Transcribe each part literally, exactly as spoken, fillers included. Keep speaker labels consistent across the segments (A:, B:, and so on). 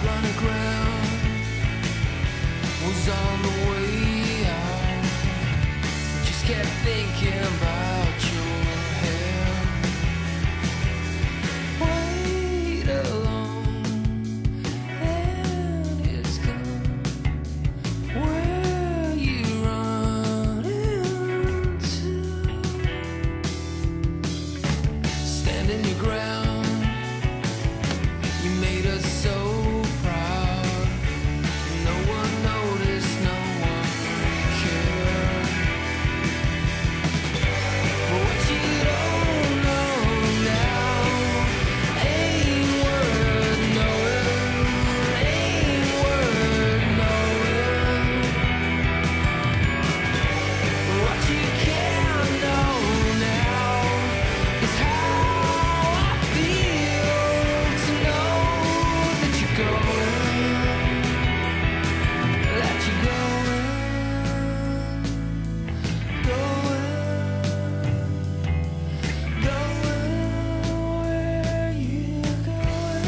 A: lifeline of ground was on the way out. Just kept thinking about your hair. Wait alone and it's gone. Where you running to? Standing your ground. You made us so proud. No one noticed, no one cared. But what you don't know now ain't worth knowing, ain't worth knowing. But what you can know now is how I feel to know that you're going, that you're going, going, going where you're going.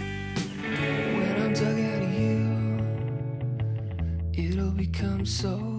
A: When I'm dug out of you, it'll become so